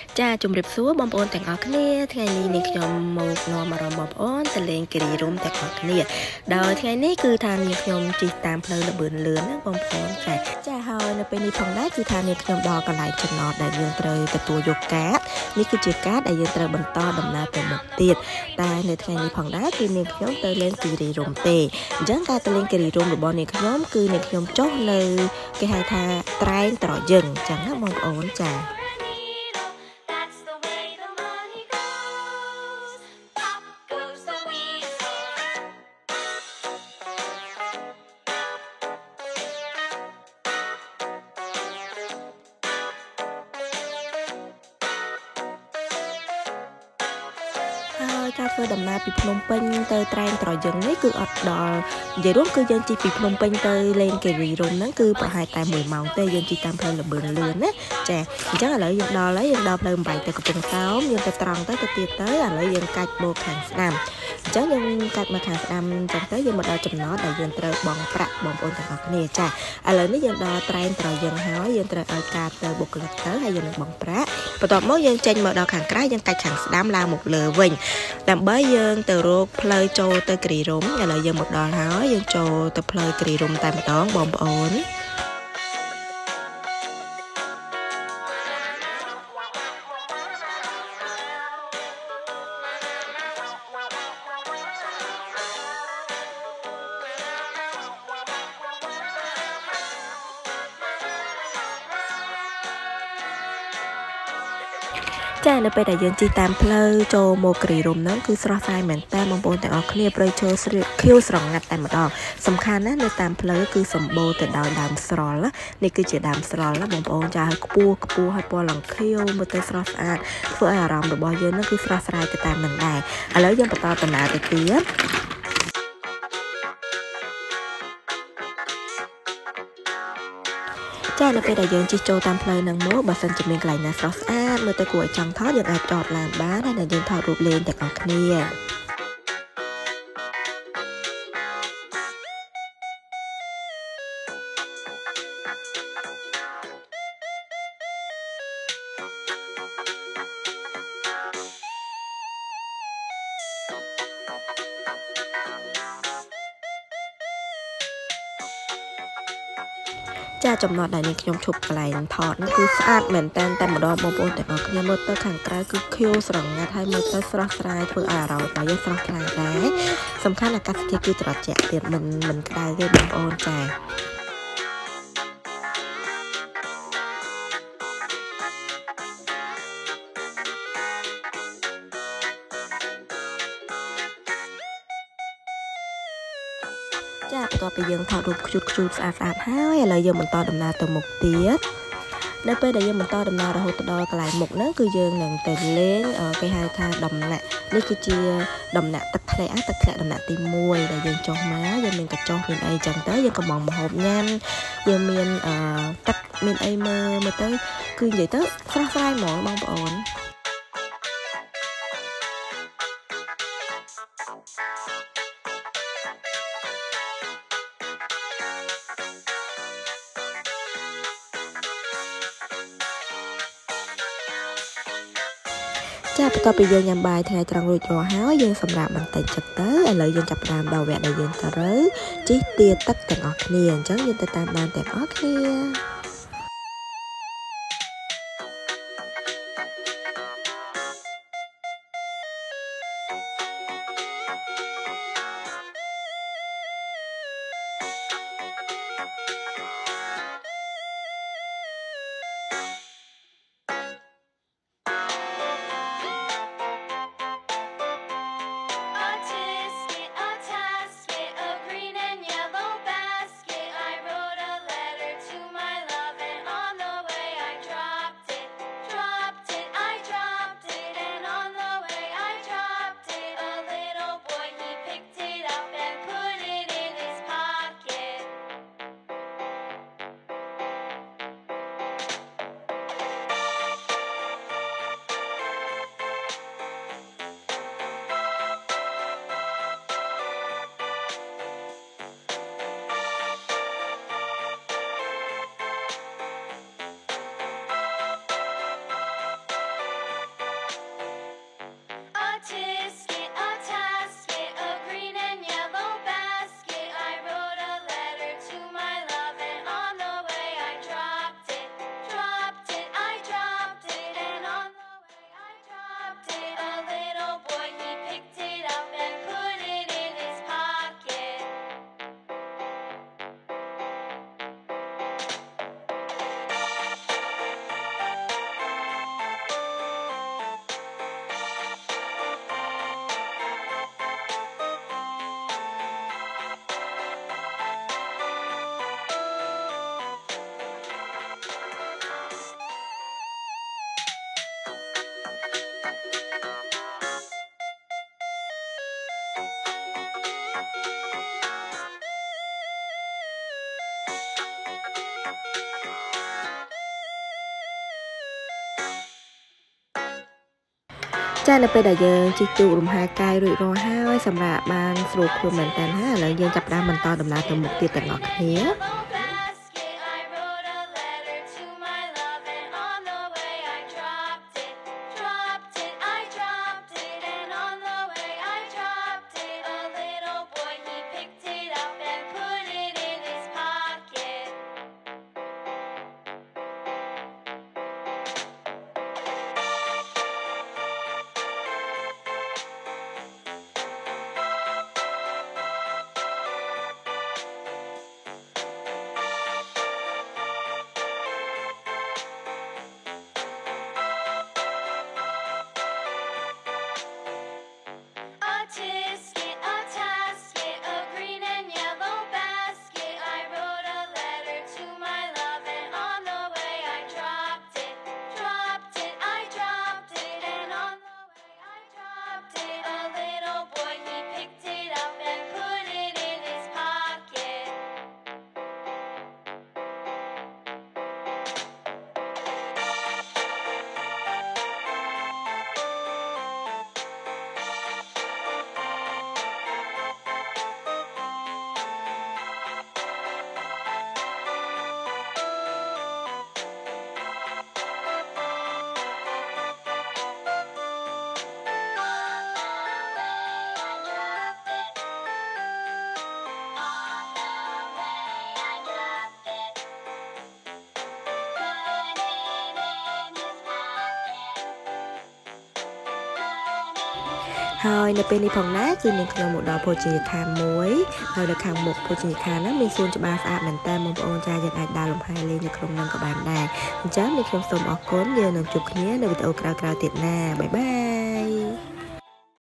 ចាជំរាបសួរបងប្អូនទាំងអស់គ្នាថ្ងៃនេះនាងខ្ញុំមកនាំអារម្មណ៍បងប្អូនទៅលេងគិរីរំទាំងអស់គ្នាដោយថ្ងៃនេះគឺថានាងខ្ញុំជិះតាមផ្លូវលបឿនលឿនណាបងប្អូនចាហើយនៅពេលនេះផងដែរគឺថានាងខ្ញុំដល់កន្លែងចំណតដែលយើងត្រូវទទួលយកកាតនេះគឺជាកាតដែលយើងត្រូវបន្តដំណើរទៅមុខទៀតតែនៅថ្ងៃនេះផងដែរគឺនាងខ្ញុំទៅលេងគិរីរំទេអញ្ចឹងការទៅលេងគិរីរំរបស់នាងខ្ញុំគឺនាងខ្ញុំចុះនៅគេហៅថាត្រែងត្រយឹងអញ្ចឹងណាបងប្អូនចាហើយការធ្វើដំណើរពីភ្នំពេញទៅត្រែងត្រយឹងនេះគឺអត់ដល់និយាយរួមគឺយើងជិះពីភ្នំពេញទៅលេងគិរីរំហ្នឹងគឺប្រហែលតែ1ម៉ោងទេយើងជិះតាមផ្លូវលបឿនលឿនណាចាអញ្ចឹងឥឡូវយើងដល់ហើយយើងដល់ផ្លូវ8ទៅកំពង់សោមយើងទៅត្រង់ទៅទៀតទៅឥឡូវយើងកាច់បូខាងស្ដាំអញ្ចឹងយើងកាច់មកខាងស្ដាំអញ្ចឹងទៅយើងមកដល់ចំណតដែលយើងត្រូវបង់ប្រាក់បងប្អូនទាំងអស់គ្នាចាឥឡូវនេះយើងដល់ត្រែងត្រយឹងហើយយើងត្រូវឲ្យកាតទៅបុគ្គលិកទៅហើយយើងនឹងបង់ប្រាក់បន្ទាប់មកយើងចេញមកដល់ខាងក្រៅយើងកាច់ខាងស្ដាំឡើងមកលើវិញដើម្បីយើងទៅរកផ្លូវចូលទៅគិរីរំឥឡូវយើងមកដល់ហើយយើងចូលទៅផ្លូវគិរីរំតែម្ដងបងប្អូនចានៅពេលដែលយើងជិះតាមផ្លូវចូលមកគិរីរំហ្នឹងគឺស្រស់ស្រាយមែនតើបងប្អូនទាំងអស់គ្នាព្រៃឈើខៀវស្រងាត់តែម្ដងសំខាន់ណាស់នៅតាមផ្លូវគឺសម្បូរទៅដោយដើមស្រល់ណានេះគឺជាដើមស្រល់ណាបងប្អូនចាឲ្យខ្ពស់ឲ្យពណ៌ឡើងខៀវមើលទៅស្រស់ស្អាតធ្វើឲ្យអារម្មណ៍របស់យើងហ្នឹងគឺស្រស់ស្រាយទៅតាមនឹងដែរឥឡូវយើងបន្តដំណើរទៅទៀតចានៅពេលដែលយើងជិះចូលតាមផ្លូវហ្នឹងមកបើសិនជាមានកន្លែងណាស្រស់ស្អាតមើលទៅគួរឲ្យចង់ថតយើងអាចចតឡានបានហើយយើងថតរូបលេងទាំងអស់គ្នាចាចំណតដែលនាងខ្ញុំឈប់កន្លែងថតនោះគឺស្អាតមែនតែម្ដងបងប្អូនទាំងអស់គ្នាមើលទៅខាងក្រៅគឺខៀវស្រងាត់ហើយមើលទៅស្រស់ស្រាយធ្វើឲ្យអារម្មណ៍របស់យើងស្រស់ខ្លាំងដែរសំខាន់អាកាសធាតុគឺត្រជាក់ទៀតមិនក្តៅទេបងប្អូនចាចាបន្ទាប់ពីយើងថតរូបខ្ជូតស្អាតហើយឥឡូវយើងបន្តដំណើរទៅមុខទៀតនៅពេលដែលយើងបន្តដំណើររហូតដល់កន្លែងមុខហ្នឹងគឺយើងនឹងទៅលេងគេហៅថាដំណាក់នេះគឺជាដំណាក់ទឹកធ្លាក់ដំណាក់ទី1ដែលយើងចុះមកយើងមានកញ្ចុះមានអីចឹងទៅយើងកំងម្ហូបញ៉ាំយើងមានទឹកមានអីមើលទៅគឺនិយាយទៅស្រស់ស្រាយហ្មងបងប្អូនចាបន្ទាប់ពីយើងញ៉ាំបាយថ្ងៃត្រង់រួចរាល់ហើយយើងសម្រាប់បន្តិចចឹងទៅឥឡូវយើងចាប់ផ្ដើមដល់វគ្គដែលយើងត្រូវជិះទាទឹកទាំងអស់គ្នាអញ្ចឹងយើងទៅតាមដានទាំងអស់គ្នាចានៅពេលដែលយើងជិះទូករំហាកាយរួចរាល់ហើយសម្រាប់បានស្រួលខ្លួនមែនតើឥឡូវយើងចាប់ផ្ដើមបន្តដំណើរទៅមុខទៀតទាំងអស់គ្នាហើយនៅពេលនេះផងដែរគឺនាងខ្ញុំមកដល់ភោជនីយដ្ឋានមួយហើយនៅខាងមុខភោជនីយដ្ឋានហ្នឹងមានសួនច្បារស្អាតមែនតើបងប្អូនចាយើងអាចដើរលំហែលេងនៅក្នុងហ្នឹងក៏បានដែរអញ្ចឹងនាងខ្ញុំសូមអរគុណយើងនឹងជួបគ្នានៅវីដេអូក្រោយៗទៀតណាបាយបាយ